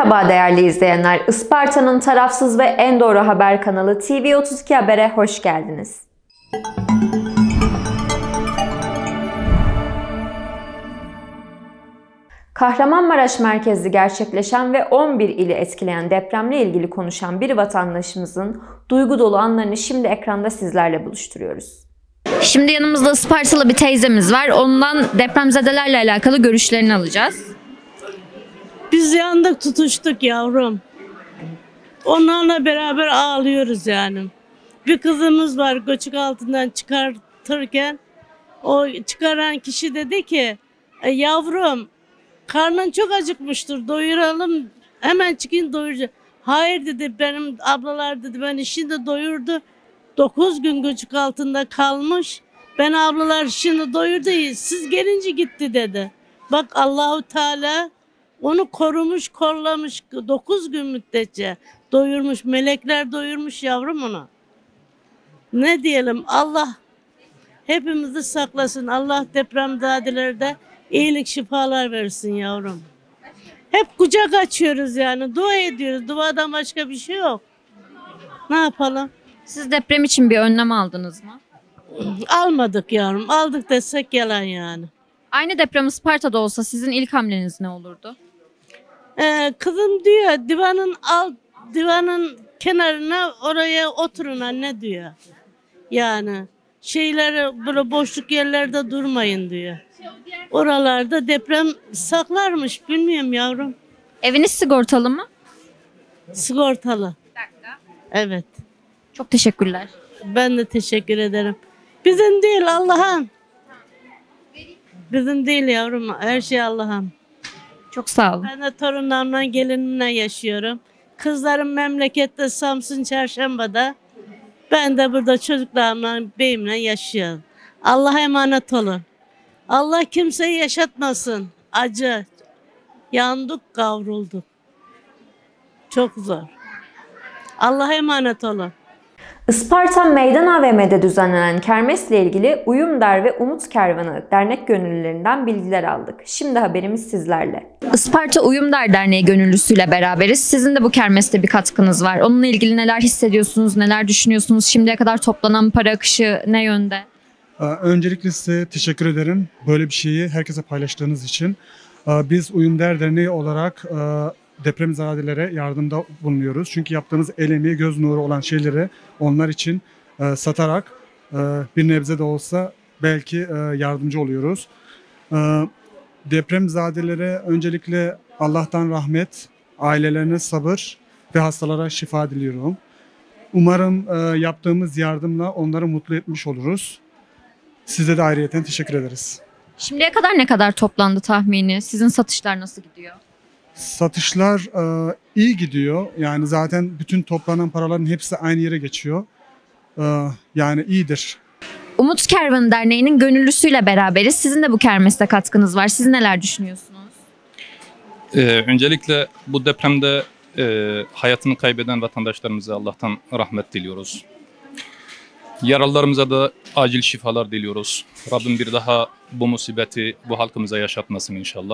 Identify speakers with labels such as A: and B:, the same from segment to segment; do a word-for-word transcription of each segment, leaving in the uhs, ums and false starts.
A: Merhaba değerli izleyenler. Isparta'nın tarafsız ve en doğru haber kanalı T V otuz iki Haber'e hoş geldiniz. Kahramanmaraş merkezli gerçekleşen ve on bir ili etkileyen depremle ilgili konuşan bir vatandaşımızın duygu dolu anlarını şimdi ekranda sizlerle buluşturuyoruz. Şimdi yanımızda Ispartalı bir teyzemiz var. Ondan depremzedelerle alakalı görüşlerini alacağız.
B: Biz yandık, tutuştuk yavrum. Onlarla beraber ağlıyoruz yani. Bir kızımız var, göçük altından çıkartırken o çıkaran kişi dedi ki e, yavrum karnın çok acıkmıştır, doyuralım, hemen çıkayım doyuracağım. Hayır dedi, benim ablalar dedi beni şimdi doyurdu. Dokuz gün göçük altında kalmış. Ben ablalar şimdi doyurdu, siz gelince gitti dedi. Bak Allahu Teala onu korumuş, kollamış, dokuz gün müddetçe doyurmuş, melekler doyurmuş yavrum onu. Ne diyelim, Allah hepimizi saklasın, Allah depremzedelerde iyilik şifalar versin yavrum. Hep kucak açıyoruz yani, dua ediyoruz, duadan başka bir şey yok. Ne yapalım?
A: Siz deprem için bir önlem aldınız mı?
B: Almadık yavrum, aldık desek yalan yani.
A: Aynı deprem Isparta'da olsa sizin ilk hamleniz ne olurdu?
B: Ee, kızım diyor divanın alt divanın kenarına oraya oturun anne diyor. Yani şeyleri böyle boşluk yerlerde durmayın diyor. Oralarda deprem saklarmış, bilmiyorum yavrum.
A: Eviniz sigortalı mı?
B: Sigortalı. Evet.
A: Çok teşekkürler.
B: Ben de teşekkür ederim. Bizim değil Allah'ın. Bizim değil yavrum, her şey Allah'ın.
A: Çok sağ olun.
B: Ben de torunlarımla gelinimle yaşıyorum. Kızlarım memlekette Samsun Çarşamba'da. Ben de burada çocuklarımla, beyimle yaşıyorum. Allah'a emanet olun. Allah kimseyi yaşatmasın. Acı. Yandık, kavrulduk. Çok zor. Allah'a emanet olun.
A: Isparta Meydan A V M'de düzenlenen kermesle ilgili Uyumder ve Umut Kervanı dernek gönüllülerinden bilgiler aldık. Şimdi haberimiz sizlerle. Isparta Uyumder Derneği gönüllüsüyle beraberiz. Sizin de bu kermeste bir katkınız var. Onunla ilgili neler hissediyorsunuz, neler düşünüyorsunuz? Şimdiye kadar toplanan para akışı ne yönde?
C: Öncelikle size teşekkür ederim. Böyle bir şeyi herkese paylaştığınız için. Biz Uyumder Derneği olarak depremzedelere yardımda bulunuyoruz. Çünkü yaptığımız el emeği, göz nuru olan şeyleri onlar için e, satarak e, bir nebze de olsa belki e, yardımcı oluyoruz. E, depremzedelere öncelikle Allah'tan rahmet, ailelerine sabır ve hastalara şifa diliyorum. Umarım e, yaptığımız yardımla onları mutlu etmiş oluruz. Size de ayrıyeten teşekkür ederiz.
A: Şimdiye kadar ne kadar toplandı tahmini? Sizin satışlar nasıl gidiyor?
C: Satışlar e, iyi gidiyor. Yani zaten bütün toplanan paraların hepsi aynı yere geçiyor. E, yani iyidir.
A: Umut Kervanı Derneği'nin gönüllüsüyle beraberiz. Sizin de bu kermeste katkınız var. Siz neler düşünüyorsunuz?
D: Ee, öncelikle bu depremde e, hayatını kaybeden vatandaşlarımıza Allah'tan rahmet diliyoruz. Yaralılarımıza da acil şifalar diliyoruz. Rabbim bir daha bu musibeti bu halkımıza yaşatmasın inşallah.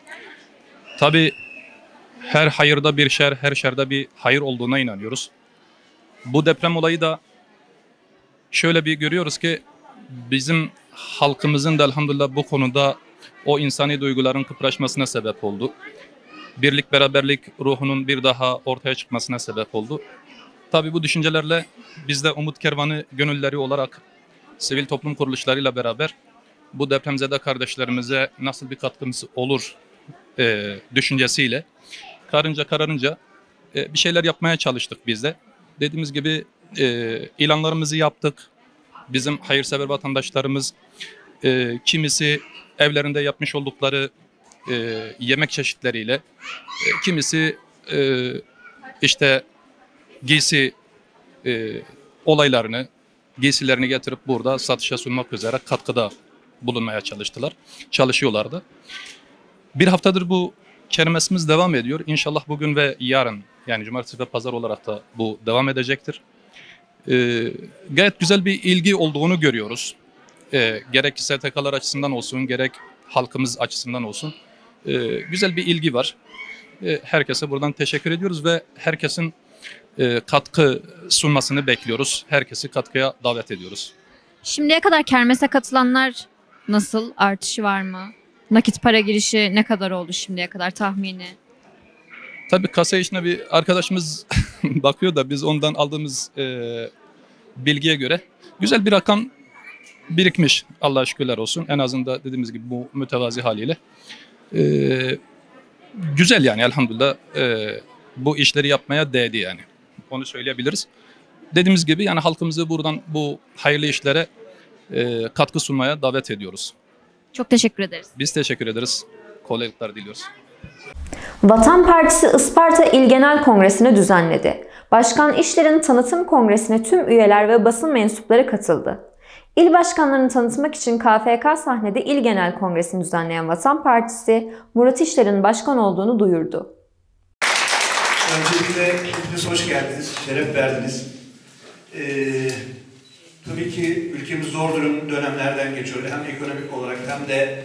D: Tabii her hayırda bir şer, her şerde bir hayır olduğuna inanıyoruz. Bu deprem olayı da şöyle bir görüyoruz ki bizim halkımızın da elhamdülillah bu konuda o insani duyguların kıpraşmasına sebep oldu. Birlik beraberlik ruhunun bir daha ortaya çıkmasına sebep oldu. Tabii bu düşüncelerle biz de Umut Kervanı gönüllüleri olarak sivil toplum kuruluşlarıyla beraber bu depremzede kardeşlerimize nasıl bir katkımız olur E, düşüncesiyle karınca kararınca e, bir şeyler yapmaya çalıştık biz de. Dediğimiz gibi e, ilanlarımızı yaptık. Bizim hayırsever vatandaşlarımız e, kimisi evlerinde yapmış oldukları e, yemek çeşitleriyle, e, kimisi e, işte giysi e, olaylarını, giysilerini getirip burada satışa sunmak üzere katkıda bulunmaya çalıştılar, çalışıyorlardı. Bir haftadır bu kermesimiz devam ediyor. İnşallah bugün ve yarın, yani cumartesi ve pazar olarak da bu devam edecektir. Ee, gayet güzel bir ilgi olduğunu görüyoruz. Ee, gerek S T K'lar açısından olsun, gerek halkımız açısından olsun. Ee, güzel bir ilgi var. E, herkese buradan teşekkür ediyoruz ve herkesin e, katkı sunmasını bekliyoruz. Herkesi katkıya davet ediyoruz.
A: Şimdiye kadar kermese katılanlar nasıl? Artışı var mı? Nakit para girişi ne kadar oldu şimdiye kadar tahmini?
D: Tabii kasa işine bir arkadaşımız bakıyor da biz ondan aldığımız e, bilgiye göre güzel bir rakam birikmiş. Allah'a şükürler olsun. En azından dediğimiz gibi bu mütevazi haliyle. E, güzel yani elhamdülillah e, bu işleri yapmaya değdi yani. Onu söyleyebiliriz. Dediğimiz gibi yani halkımızı buradan bu hayırlı işlere e, katkı sunmaya davet ediyoruz.
A: Çok teşekkür ederiz.
D: Biz teşekkür ederiz. Kolaylıklar diliyoruz.
A: Vatan Partisi Isparta İl Genel Kongresi'ni düzenledi. Başkan İşler'in tanıtım kongresine tüm üyeler ve basın mensupları katıldı. İl başkanlarını tanıtmak için K F K sahnede İl Genel Kongresi'ni düzenleyen Vatan Partisi, Murat İşler'in başkan olduğunu duyurdu.
E: Öncelikle hepiniz hoş geldiniz, şeref verdiniz. Ee, tabii ki ülkemiz zor durum dönemlerden geçiyor. Hem ekonomik olarak hem de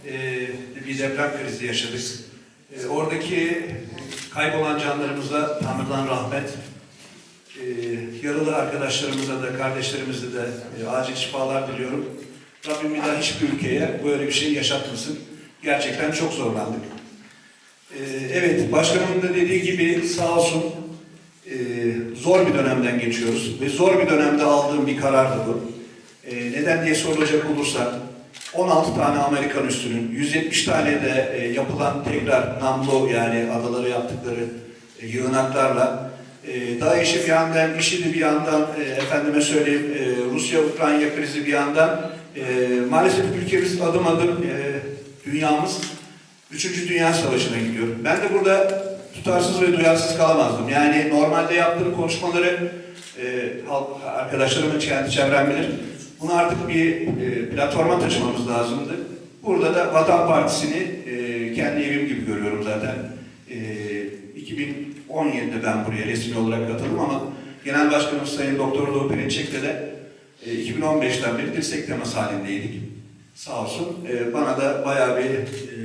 E: e, bir deprem krizi yaşadık. E, oradaki kaybolan canlarımıza Tanrı'dan rahmet, e, yaralı arkadaşlarımıza da, kardeşlerimize de e, acil şifalar diliyorum. Rabbim bir daha hiçbir ülkeye böyle bir şey yaşatmasın. Gerçekten çok zorlandık. Ee, evet, başkanımın da dediği gibi sağ olsun e, zor bir dönemden geçiyoruz ve zor bir dönemde aldığım bir karardı bu. E, neden diye sorulacak olursa on altı tane Amerikan üssünün, yüz yetmiş tane de e, yapılan tekrar namlu yani adaları yaptıkları e, yığınaklarla e, DAEŞ'i bir yandan, IŞİD'i bir yandan, e, efendime söyleyeyim e, Rusya-Ukrayna krizi bir yandan e, maalesef ülkemiz adım adım e, dünyamız Üçüncü Dünya Savaşı'na gidiyor. Ben de burada tutarsız ve duyarsız kalamazdım. Yani normalde yaptığım konuşmaları e, arkadaşlarım kendi çevrem bilir. Bunu artık bir e, platforma taşımamız lazımdı. Burada da Vatan Partisi'ni e, kendi evim gibi görüyorum zaten. E, iki bin on yedide ben buraya resmi olarak katıldım ama Genel Başkanımız Sayın Doktor Doğu Perinçek'le de e, iki bin on beşten beri dirsek teması halindeydik. Sağ olsun. E, bana da bayağı bir e,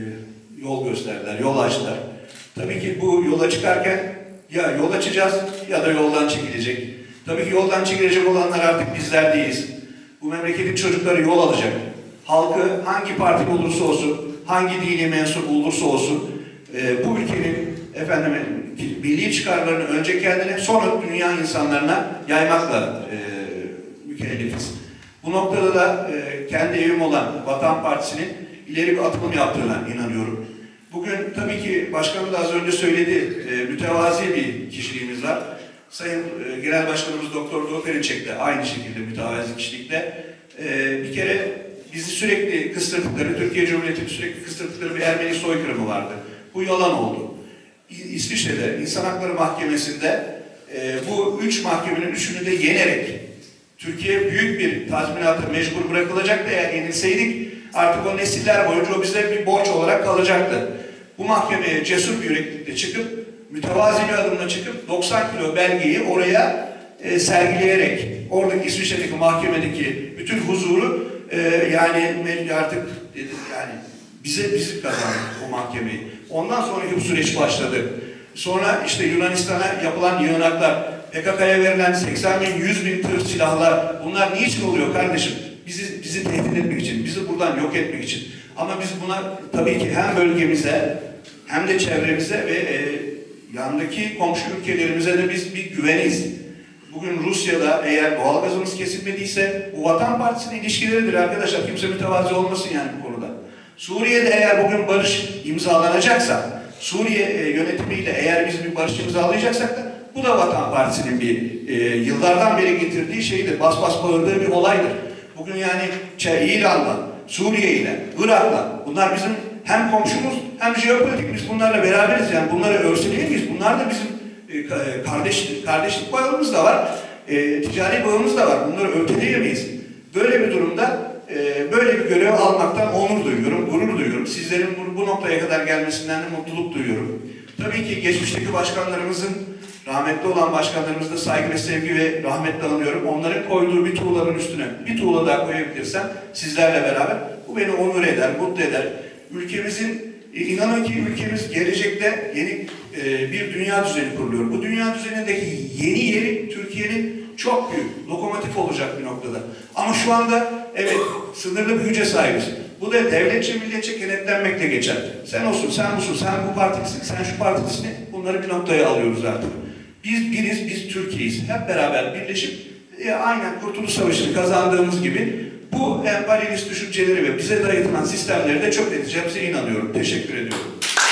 E: yol gösterdiler, yol açtılar. Tabii ki bu yola çıkarken ya yol açacağız ya da yoldan çekilecek. Tabii ki yoldan çekilecek olanlar artık bizler değiliz. Bu memleketin çocukları yol alacak. Halkı hangi parti olursa olsun, hangi dini mensup olursa olsun e, bu ülkenin efendim, milli çıkarlarını önce kendine sonra dünya insanlarına yaymakla e, mükellefiz. Bu noktada da e, kendi evim olan Vatan Partisi'nin ileri bir atılım yaptığına inanıyorum. Bugün tabii ki başkanım da az önce söyledi, e, mütevazi bir kişiliğimiz var. Sayın e, Genel Başkanımız Doktor Doğu Perinçek de aynı şekilde mütevazi kişilikte. E, bir kere bizi sürekli kıstırdıkları, Türkiye Cumhuriyeti'ni sürekli kıstırdıkları bir Ermeni soykırımı vardı. Bu yalan oldu. İsviçre'de İnsan Hakları Mahkemesi'nde e, bu üç mahkemenin üçünü de yenerek Türkiye büyük bir tazminata mecbur bırakılacak da eğer yenilseydik artık o nesiller boyunca o bize bir borç olarak kalacaktı. Bu mahkemeye cesur bir yüreklilikle çıkıp, mütevazi bir adımla çıkıp doksan kilo belgeyi oraya e, sergileyerek, oradaki İsviçre'deki mahkemedeki bütün huzuru e, yani artık yani bize bizi kazandık o mahkemeyi. Ondan sonraki bu süreç başladı. Sonra işte Yunanistan'a yapılan yığınaklar, P K K'ya verilen seksen bin, yüz bin tır silahlar, bunlar niçin oluyor kardeşim? Bizi, bizi tehdit etmek için, bizi buradan yok etmek için. Ama biz buna tabii ki hem bölgemize hem de çevremize ve e, yandaki komşu ülkelerimize de biz bir güveniz. Bugün Rusya'da eğer doğalgazımız kesilmediyse bu Vatan Partisi'nin ilişkileridir arkadaşlar. Kimse mütevazi olmasın yani bu konuda. Suriye'de eğer bugün barış imzalanacaksa, Suriye e, yönetimiyle eğer biz bir barış imzalayacaksak da bu da Vatan Partisi'nin bir e, yıllardan beri getirdiği şeydir. Bas bas bağırdığı bir olaydır. Bugün yani İran'la, Suriye ile, Irak'la bunlar bizim hem komşumuz hem jeopolitik biz bunlarla beraberiz yani bunları örseleyemeyiz. Bunlar da bizim e, kardeş, kardeşlik bağımız da var, e, ticari bağımız da var. Bunları öteleyemeyiz. Böyle bir durumda e, böyle bir görev almaktan onur duyuyorum, gurur duyuyorum. Sizlerin bu, bu noktaya kadar gelmesinden de mutluluk duyuyorum. Tabii ki geçmişteki başkanlarımızın, rahmetli olan başkanlarımızda saygı ve sevgi ve rahmetle anıyorum. Onların koyduğu bir tuğlanın üstüne bir tuğla daha koyabilirsem sizlerle beraber bu beni onur eder, mutlu eder. Ülkemizin, inanın ki ülkemiz gelecekte yeni e, bir dünya düzeni kuruluyor. Bu dünya düzenindeki yeni yeri Türkiye'nin çok büyük, lokomotif olacak bir noktada. Ama şu anda evet sınırlı bir güce sahibiz. Bu da devletçe milletçe kenetlenmekle geçer. Sen olsun, sen busun, sen bu partilisin, sen şu partilisin. Bunları bir noktaya alıyoruz artık. Biz biriz, biz Türkiye'yiz. Hep beraber birleşip e, aynen Kurtuluş Savaşı'nı kazandığımız gibi bu emperyalist düşünceleri ve bize dayatılan sistemleri de çok edeceğimize inanıyorum. Teşekkür ediyorum.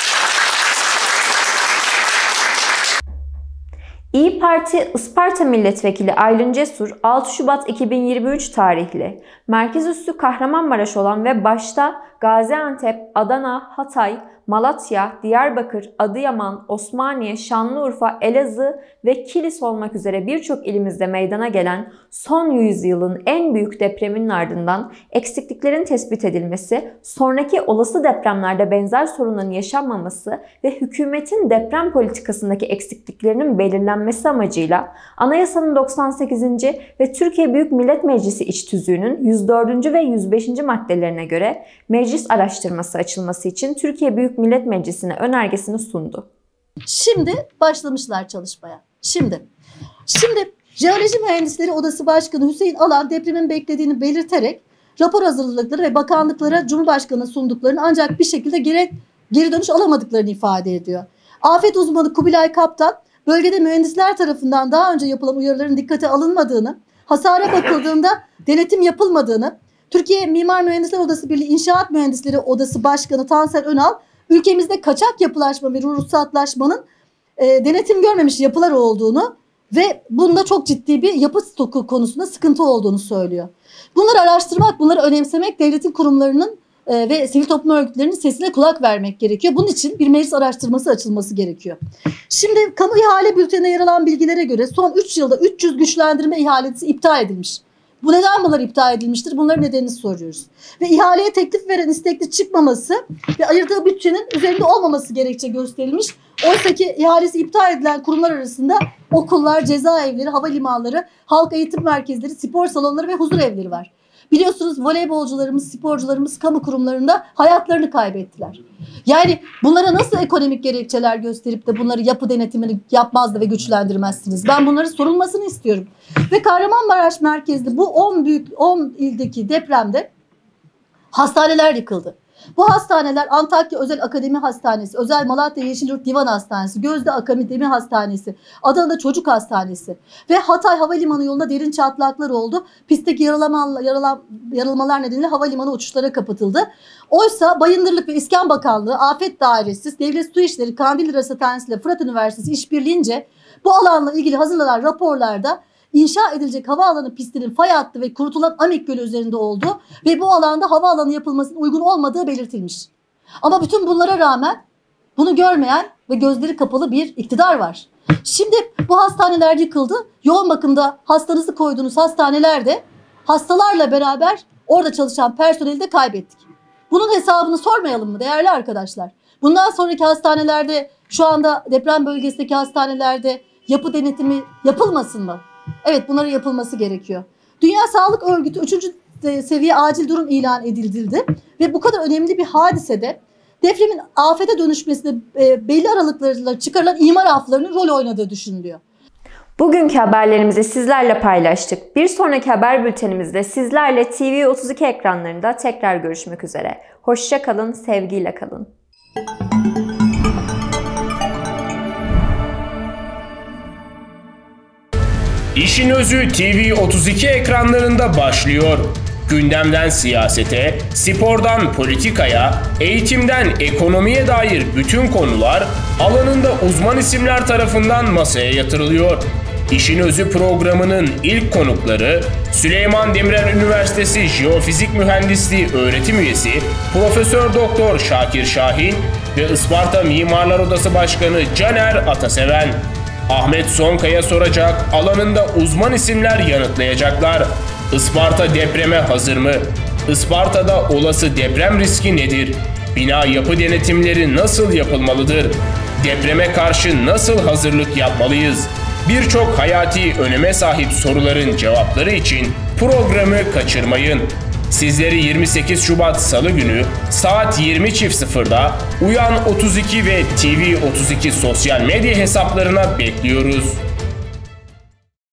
A: İYİ Parti Isparta Milletvekili Aylin Cesur, altı Şubat iki bin yirmi üç tarihli merkezüssü Kahramanmaraş olan ve başta Gaziantep, Adana, Hatay, Malatya, Diyarbakır, Adıyaman, Osmaniye, Şanlıurfa, Elazığ ve Kilis olmak üzere birçok ilimizde meydana gelen son yüzyılın en büyük depreminin ardından eksikliklerin tespit edilmesi, sonraki olası depremlerde benzer sorunların yaşanmaması ve hükümetin deprem politikasındaki eksikliklerinin belirlenmesi amacıyla Anayasanın doksan sekizinci ve Türkiye Büyük Millet Meclisi İç Tüzüğü'nün yüz dördüncü ve yüz beşinci maddelerine göre meclis araştırması açılması için Türkiye Büyük Millet Meclisi'ne önergesini sundu.
F: Şimdi başlamışlar çalışmaya. Şimdi. Şimdi Jeoloji Mühendisleri Odası Başkanı Hüseyin Alan depremin beklediğini belirterek rapor hazırladıkları ve bakanlıklara Cumhurbaşkanı'na sunduklarını ancak bir şekilde geri, geri dönüş alamadıklarını ifade ediyor. Afet uzmanı Kubilay Kaptan bölgede mühendisler tarafından daha önce yapılan uyarıların dikkate alınmadığını, hasara bakıldığında denetim yapılmadığını, Türkiye Mimar Mühendisler Odası Birliği İnşaat Mühendisleri Odası Başkanı Tansel Önal, ülkemizde kaçak yapılaşma ve ruhsatlaşmanın e, denetim görmemiş yapılar olduğunu ve bunda çok ciddi bir yapı stoku konusunda sıkıntı olduğunu söylüyor. Bunları araştırmak, bunları önemsemek, devletin kurumlarının e, ve sivil toplum örgütlerinin sesine kulak vermek gerekiyor. Bunun için bir meclis araştırması açılması gerekiyor. Şimdi kamu ihale bültenine yer alan bilgilere göre son üç yılda üç yüz güçlendirme ihalesi iptal edilmiş. Bu neden bunlar iptal edilmiştir? Bunların nedenini soruyoruz. Ve ihaleye teklif veren istekli çıkmaması ve ayırdığı bütçenin üzerinde olmaması gerekçe gösterilmiş. Oysa ki ihalesi iptal edilen kurumlar arasında okullar, cezaevleri, havalimanları, halk eğitim merkezleri, spor salonları ve huzur evleri var. Biliyorsunuz voleybolcularımız, sporcularımız kamu kurumlarında hayatlarını kaybettiler. Yani bunlara nasıl ekonomik gerekçeler gösterip de bunları yapı denetimini yapmaz ve güçlendirmezsiniz? Ben bunların sorulmasını istiyorum. Ve Kahramanmaraş merkezli bu on büyük on ildeki depremde hastaneler yıkıldı. Bu hastaneler Antakya Özel Akademi Hastanesi, Özel Malatya Yeşilyurt Divan Hastanesi, Gözde Akademi Hastanesi, Adana'da Çocuk Hastanesi ve Hatay Havalimanı yolunda derin çatlaklar oldu. Pistteki yaralama, yaralam, yaralamalar nedeniyle havalimanı uçuşlara kapatıldı. Oysa Bayındırlık ve İskan Bakanlığı, Afet Dairesi, Devlet Su İşleri, Kandilli Rasathanesi ile Fırat Üniversitesi işbirliğince bu alanla ilgili hazırlanan raporlarda İnşa edilecek havaalanı pistinin fay hattı ve kurutulan Amik Gölü üzerinde olduğu ve bu alanda havaalanı yapılmasının uygun olmadığı belirtilmiş. Ama bütün bunlara rağmen bunu görmeyen ve gözleri kapalı bir iktidar var. Şimdi bu hastaneler yıkıldı. Yoğun bakımda hastanızı koyduğunuz hastanelerde hastalarla beraber orada çalışan personeli de kaybettik. Bunun hesabını sormayalım mı değerli arkadaşlar? Bundan sonraki hastanelerde, şu anda deprem bölgesindeki hastanelerde yapı denetimi yapılmasın mı? Evet, bunların yapılması gerekiyor. Dünya Sağlık Örgütü üçüncü seviye acil durum ilan edildi ve bu kadar önemli bir hadisede depremin afete dönüşmesinde belli aralıklarla çıkarılan imar aflarının rol oynadığı düşünülüyor.
A: Bugünkü haberlerimizi sizlerle paylaştık. Bir sonraki haber bültenimizde sizlerle T V otuz iki ekranlarında tekrar görüşmek üzere. Hoşça kalın, sevgiyle kalın.
G: İşin Özü T V otuz iki ekranlarında başlıyor. Gündemden siyasete, spordan politikaya, eğitimden ekonomiye dair bütün konular alanında uzman isimler tarafından masaya yatırılıyor. İşin Özü programının ilk konukları Süleyman Demirel Üniversitesi Jeofizik Mühendisliği öğretim üyesi Profesör Doktor Şakir Şahin ve Isparta Mimarlar Odası Başkanı Caner Ataseven. Ahmet Sonkaya soracak, alanında uzman isimler yanıtlayacaklar. Isparta depreme hazır mı? Isparta'da olası deprem riski nedir? Bina yapı denetimleri nasıl yapılmalıdır? Depreme karşı nasıl hazırlık yapmalıyız? Birçok hayati öneme sahip soruların cevapları için programı kaçırmayın. Sizleri yirmi sekiz Şubat Salı günü saat yirmi sıfırda Uyan otuz iki ve T V otuz iki sosyal medya hesaplarına bekliyoruz.